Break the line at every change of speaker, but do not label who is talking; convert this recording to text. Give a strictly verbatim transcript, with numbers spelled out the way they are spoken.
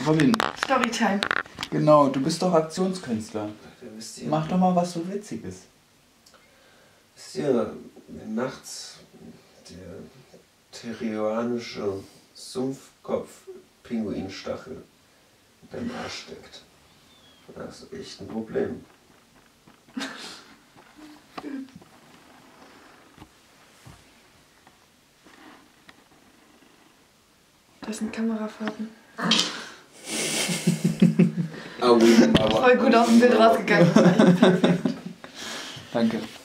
Robin.
Storytime.
Genau, du bist doch Aktionskünstler.
Wisst ihr,
Mach doch mal was so Witziges.
wisst ihr, wenn nachts der terrianische Sumpfkopf-Pinguinstachel in deinem Arsch steckt, dann hast du echt ein Problem.
Das sind Kamerafahrten.
Augen, aber
Voll gut aus dem Bild rausgegangen.
Danke.